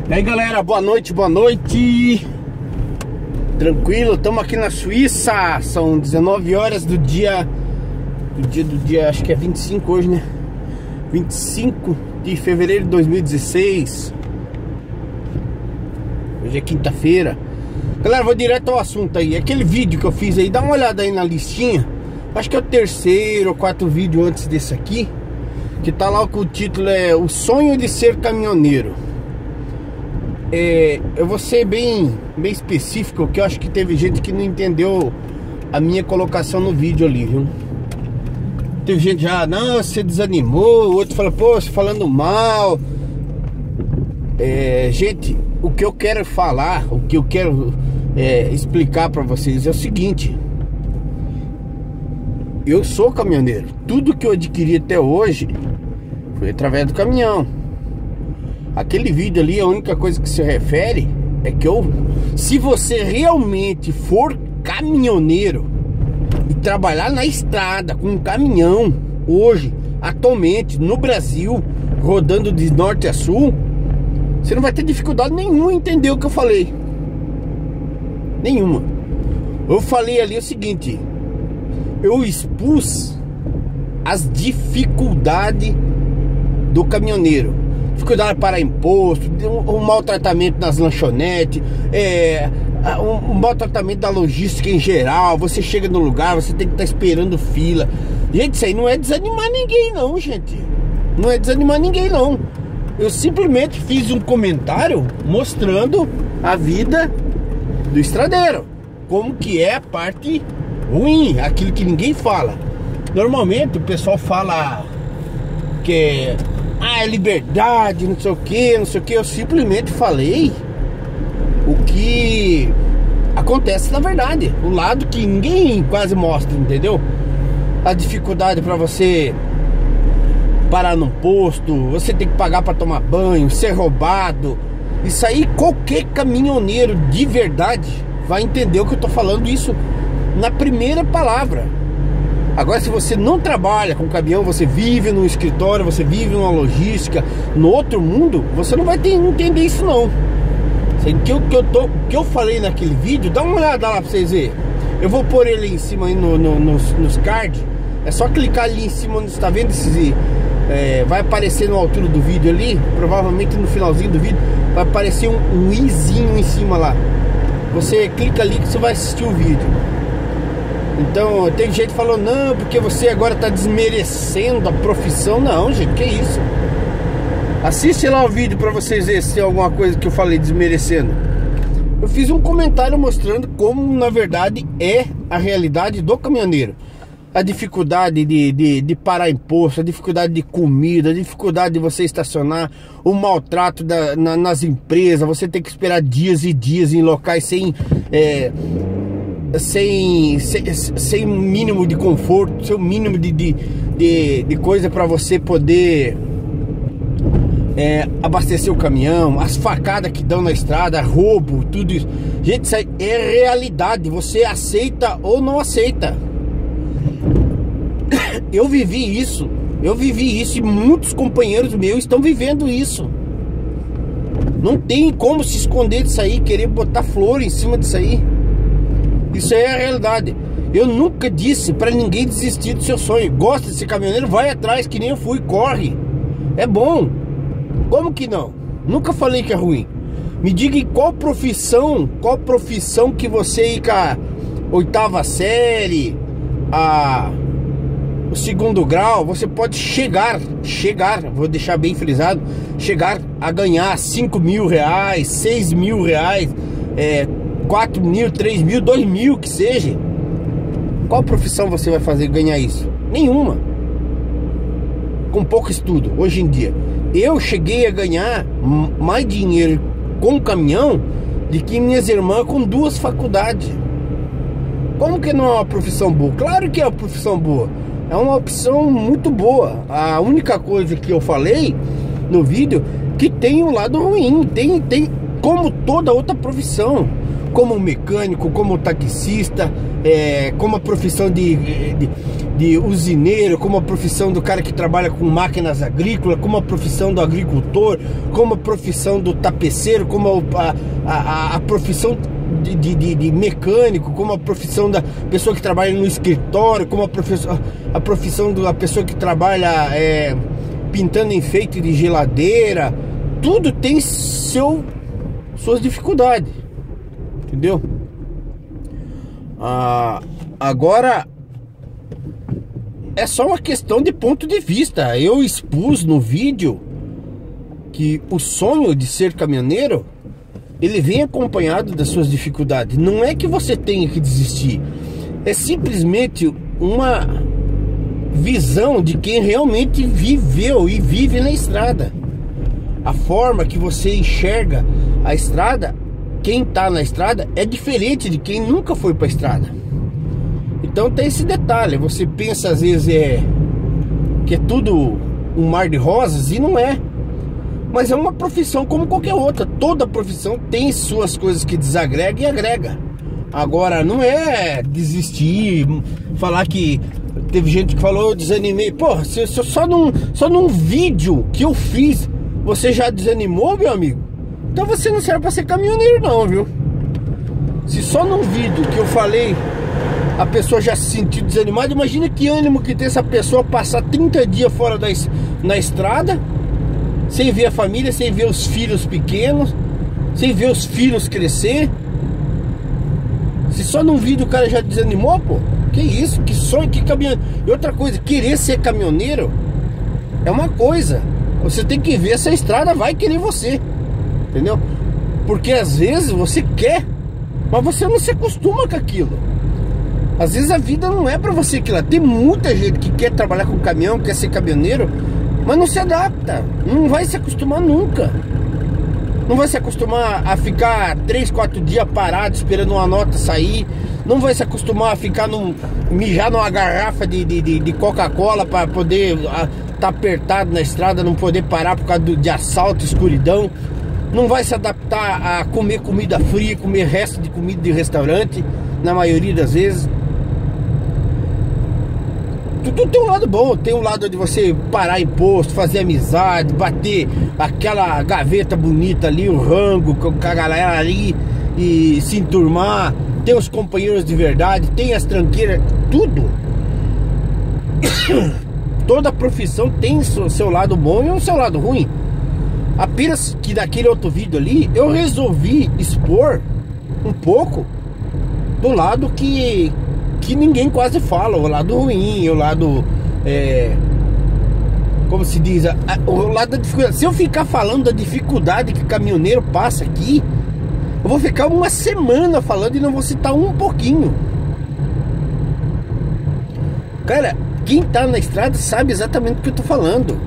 E aí galera, boa noite, tranquilo, estamos aqui na Suíça. São 19 horas do dia, acho que é 25 hoje, né? 25 de fevereiro de 2016. Hoje é quinta-feira. Galera, vou direto ao assunto aí. Aquele vídeo que eu fiz aí, dá uma olhada aí na listinha. Acho que é o terceiro ou quarto vídeo antes desse aqui, que tá lá com o título é O Sonho de Ser Caminhoneiro. Eu vou ser bem específico, porque eu acho que teve gente que não entendeu a minha colocação no vídeo ali, viu? Teve gente já, não, você desanimou. O outro fala, pô, você falando mal. Gente, o que eu quero falar, o que eu quero explicar pra vocês é o seguinte: eu sou caminhoneiro. Tudo que eu adquiri até hoje foi através do caminhão. Aquele vídeo ali, a única coisa que se refere é que se você realmente for caminhoneiro e trabalhar na estrada com um caminhão hoje, atualmente no Brasil, rodando de norte a sul, você não vai ter dificuldade nenhuma em entender o que eu falei. Nenhuma. Eu falei ali o seguinte: eu expus as dificuldades do caminhoneiro. Dificuldade para imposto, um maltratamento nas lanchonetes, um maltratamento da logística em geral. Você chega no lugar, você tem que estar esperando fila. Gente, isso aí não é desanimar ninguém não, gente. Não é desanimar ninguém não. Eu simplesmente fiz um comentário mostrando a vida do estradeiro, como que é a parte ruim, aquilo que ninguém fala. Normalmente o pessoal fala que é liberdade, não sei o que, não sei o que. Eu simplesmente falei o que acontece na verdade, o lado que ninguém quase mostra, entendeu? A dificuldade para você parar num posto, você tem que pagar para tomar banho, ser roubado. Isso aí qualquer caminhoneiro de verdade vai entender o que eu tô falando, isso na primeira palavra. Agora, se você não trabalha com caminhão, você vive num escritório, você vive numa logística, no outro mundo, você não vai entender isso não. O que eu falei naquele vídeo, dá uma olhada lá pra vocês verem. Eu vou pôr ele em cima aí nos cards. É só clicar ali em cima, onde está vendo esse, vai aparecer na altura do vídeo ali, provavelmente no finalzinho do vídeo vai aparecer um izinho em cima lá. Você clica ali que você vai assistir o vídeo. Então, tem gente falando, não, porque você agora tá desmerecendo a profissão. Não, gente, que isso? Assiste lá o vídeo pra vocês verem se tem alguma coisa que eu falei desmerecendo. Eu fiz um comentário mostrando como, na verdade, é a realidade do caminhoneiro. A dificuldade de parar imposto, a dificuldade de comida, a dificuldade de você estacionar, o maltrato nas empresas. Você tem que esperar dias e dias em locais sem mínimo de conforto, sem mínimo de coisa para você poder abastecer o caminhão, as facadas que dão na estrada, roubo, tudo isso. Gente, isso aí é realidade. Você aceita ou não aceita. Eu vivi isso e muitos companheiros meus estão vivendo isso. Não tem como se esconder disso aí, querer botar flor em cima disso aí. Isso aí é a realidade. Eu nunca disse pra ninguém desistir do seu sonho. Gosta de ser caminhoneiro, vai atrás, que nem eu fui, corre. É bom. Como que não? Nunca falei que é ruim. Me diga em qual profissão que você ir com a 8ª série, o 2º grau, você pode chegar, vou deixar bem frisado, chegar a ganhar 5 mil reais, 6 mil reais, 4 mil, 3 mil, 2 mil, que seja. Qual profissão você vai fazer ganhar isso? Nenhuma. Com pouco estudo, hoje em dia. Eu cheguei a ganhar mais dinheiro com caminhão do que minhas irmãs com 2 faculdades. Como que não é uma profissão boa? Claro que é uma profissão boa. É uma opção muito boa. A única coisa que eu falei no vídeo, que tem um lado ruim. Tem como toda outra profissão. como mecânico, como taxista, como a profissão de usineiro, como a profissão do cara que trabalha com máquinas agrícolas, como a profissão do agricultor, como a profissão do tapeceiro, como a profissão de mecânico, como a profissão da pessoa que trabalha no escritório, como a profissão da pessoa que trabalha pintando enfeite de geladeira. Tudo tem suas dificuldades, entendeu? Agora é só uma questão de ponto de vista. Eu expus no vídeo que o sonho de ser caminhoneiro, ele vem acompanhado das suas dificuldades. Não é que você tenha que desistir, é simplesmente uma visão de quem realmente viveu e vive na estrada. A forma que você enxerga a estrada, quem tá na estrada, é diferente de quem nunca foi pra estrada. Então tem esse detalhe. Você pensa às vezes que é tudo um mar de rosas, e não é. Mas é uma profissão como qualquer outra. Toda profissão tem suas coisas que desagrega e agrega. Agora não é desistir, falar que teve gente que falou: eu desanimei. Porra, se só num vídeo que eu fiz você já desanimou, meu amigo, então você não serve pra ser caminhoneiro não, viu? Se só num vídeo que eu falei a pessoa já se sentiu desanimada, imagina que ânimo que tem essa pessoa passar 30 dias fora na estrada, sem ver a família, sem ver os filhos pequenos, sem ver os filhos crescer. Se só num vídeo o cara já desanimou, pô, que isso, que sonho, que caminhoneiro. E outra coisa, querer ser caminhoneiro é uma coisa, você tem que ver se a estrada vai querer você, entendeu? Porque às vezes você quer, mas você não se acostuma com aquilo. Às vezes a vida não é pra você aquilo lá. Tem muita gente que quer trabalhar com caminhão, quer ser caminhoneiro, mas não se adapta, não vai se acostumar nunca. Não vai se acostumar a ficar 3, 4 dias parado esperando uma nota sair. Não vai se acostumar a ficar mijar numa garrafa de Coca-Cola para poder tá apertado na estrada, não poder parar por causa de assalto, escuridão. Não vai se adaptar a comer comida fria, comer resto de comida de restaurante, na maioria das vezes. Tudo tem um lado bom, tem um lado de você parar em posto, fazer amizade, bater aquela gaveta bonita ali, o rango com a galera ali e se enturmar. Tem os companheiros de verdade, tem as tranqueiras, tudo. Toda profissão tem seu lado bom e o seu lado ruim. Apenas que daquele outro vídeo ali eu resolvi expor um pouco do lado que ninguém quase fala, o lado ruim, o lado como se diz, o lado da dificuldade. Se eu ficar falando da dificuldade que caminhoneiro passa aqui, eu vou ficar uma semana falando e não vou citar um pouquinho. Cara, quem tá na estrada sabe exatamente o que eu tô falando.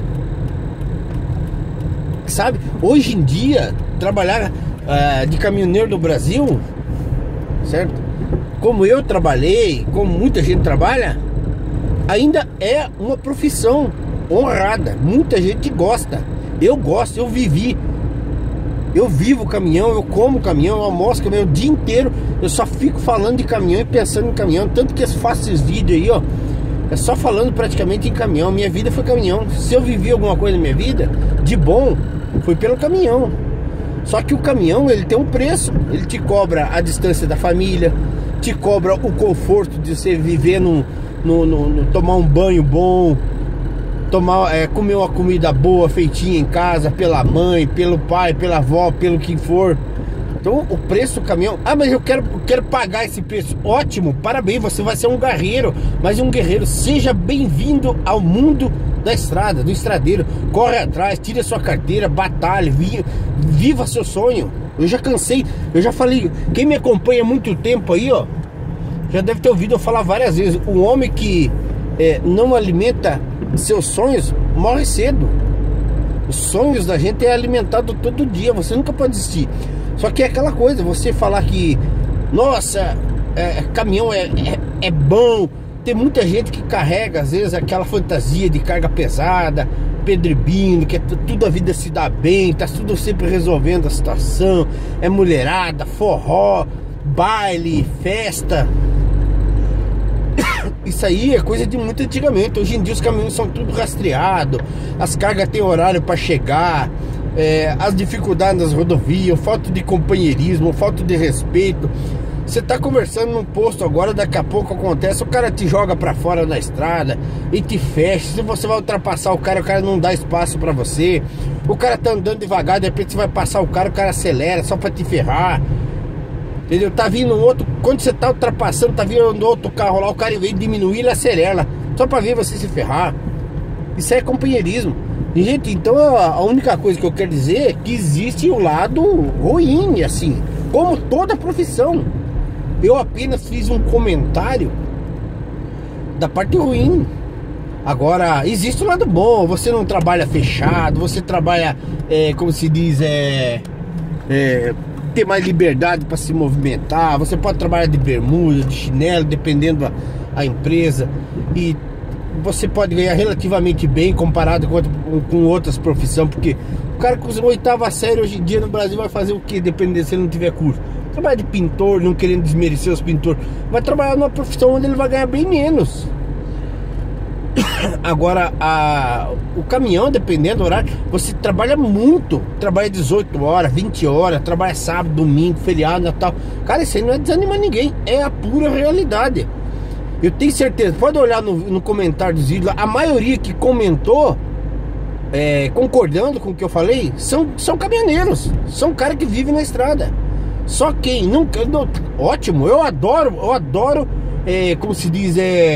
Sabe, hoje em dia trabalhar de caminhoneiro no Brasil, certo? Como eu trabalhei, como muita gente trabalha, ainda é uma profissão honrada. Muita gente gosta. Eu gosto, eu vivi. Eu vivo caminhão, eu como caminhão, eu almoço caminhão o dia inteiro. Eu só fico falando de caminhão e pensando em caminhão. Tanto que eu faço esses vídeos aí, ó, é só falando praticamente em caminhão. Minha vida foi caminhão. Se eu vivi alguma coisa na minha vida de bom, foi pelo caminhão. Só que o caminhão, ele tem um preço. Ele te cobra a distância da família, te cobra o conforto de você viver tomar um banho bom, comer uma comida boa, feitinha em casa, pela mãe, pelo pai, pela avó, pelo que for. Então o preço do caminhão, mas eu quero pagar esse preço. Ótimo, parabéns, você vai ser um guerreiro. Mas um guerreiro, seja bem-vindo ao mundo da estrada, do estradeiro. Corre atrás, tire a sua carteira, batalhe, viva seu sonho. Eu já cansei, eu já falei, quem me acompanha há muito tempo aí, ó, já deve ter ouvido eu falar várias vezes: o homem que não alimenta seus sonhos morre cedo. Os sonhos da gente é alimentado todo dia, você nunca pode desistir. Só que é aquela coisa, você falar que, nossa, caminhão é bom. Tem muita gente que carrega, às vezes, aquela fantasia de carga pesada, pedrebindo, que tudo a vida se dá bem, tá tudo sempre resolvendo a situação, é mulherada, forró, baile, festa. Isso aí é coisa de muito antigamente. Hoje em dia os caminhões são tudo rastreados, as cargas têm horário para chegar, as dificuldades nas rodovias, falta de companheirismo, falta de respeito. Você tá conversando num posto agora, daqui a pouco acontece, o cara te joga pra fora da estrada e te fecha. Se você vai ultrapassar o cara não dá espaço pra você. O cara tá andando devagar, de repente você vai passar o cara acelera só pra te ferrar. Entendeu? Tá vindo outro, quando você tá ultrapassando, tá vindo outro carro lá, o cara, em vez de diminuir, ele acelera só pra ver você se ferrar. Isso é companheirismo. E, gente, então a única coisa que eu quero dizer é que existe o lado ruim, assim, como toda profissão. Eu apenas fiz um comentário da parte ruim. Agora, existe o lado bom. Você não trabalha fechado, você trabalha, como se diz, ter mais liberdade para se movimentar. Você pode trabalhar de bermuda, de chinelo, dependendo da empresa. E você pode ganhar relativamente bem comparado com outras profissões. Porque o cara com 8ª série hoje em dia no Brasil vai fazer o que, dependendo se ele não tiver curso? Trabalhar de pintor, não querendo desmerecer os pintores, vai trabalhar numa profissão onde ele vai ganhar bem menos. Agora, o caminhão, dependendo do horário, você trabalha muito. Trabalha 18 horas, 20 horas, trabalha sábado, domingo, feriado, Natal. Cara, isso aí não é desanimar ninguém, é a pura realidade. Eu tenho certeza, pode olhar no comentário dos vídeos, a maioria que comentou concordando com o que eu falei são caminhoneiros, são caras que vivem na estrada. Só quem nunca... Ótimo, eu adoro, como se diz,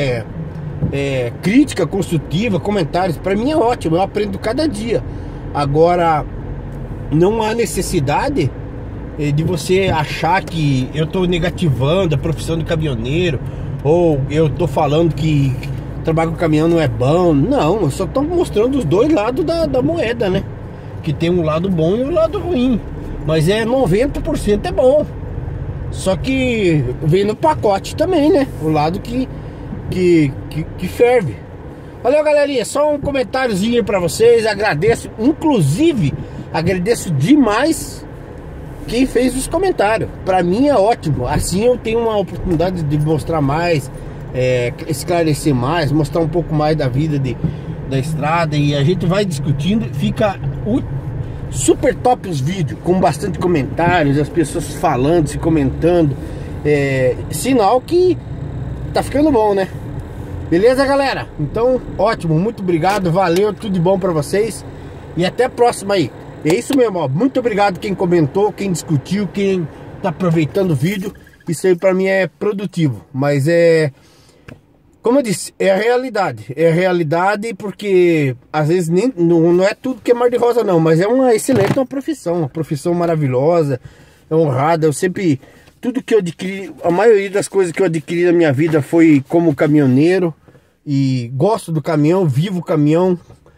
crítica construtiva, comentários. Pra mim é ótimo, eu aprendo cada dia. Agora, não há necessidade de você achar que eu tô negativando a profissão de caminhoneiro, ou eu tô falando que trabalhar com caminhão não é bom. Não, eu só tô mostrando os dois lados da moeda, né? Que tem um lado bom e um lado ruim. Mas 90% é bom. Só que vem no pacote também, né? O lado que ferve. Valeu, galerinha. Só um comentáriozinho aí pra vocês. Agradeço, inclusive, agradeço demais quem fez os comentários. Pra mim é ótimo. Assim eu tenho uma oportunidade de mostrar mais, esclarecer mais, mostrar um pouco mais da vida da estrada. E a gente vai discutindo. Fica super top os vídeos, com bastante comentários, as pessoas falando, se comentando. Sinal que tá ficando bom, né? Beleza, galera? Então, ótimo, muito obrigado, valeu, tudo de bom pra vocês. E até a próxima aí. É isso mesmo, ó. Muito obrigado quem comentou, quem discutiu, quem tá aproveitando o vídeo. Isso aí pra mim é produtivo. Mas como eu disse, é a realidade. É a realidade porque às vezes não é tudo que é mar de rosa não. Mas é uma excelente uma profissão maravilhosa, é honrada. Eu sempre, tudo que eu adquiri, a maioria das coisas que eu adquiri na minha vida foi como caminhoneiro. E gosto do caminhão, vivo o caminhão.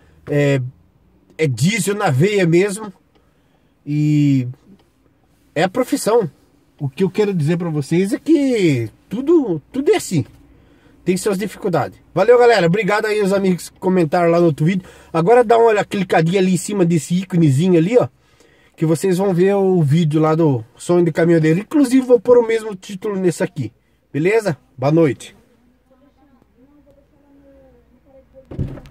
É diesel na veia mesmo. E é a profissão. O que eu quero dizer pra vocês é que tudo é assim. Tem suas dificuldades. Valeu, galera. Obrigado aí os amigos que comentaram lá no outro vídeo. Agora dá uma clicadinha ali em cima desse íconezinho ali, ó. Que vocês vão ver o vídeo lá do Sonho de Caminhoneiro. Inclusive vou pôr o mesmo título nesse aqui. Beleza? Boa noite.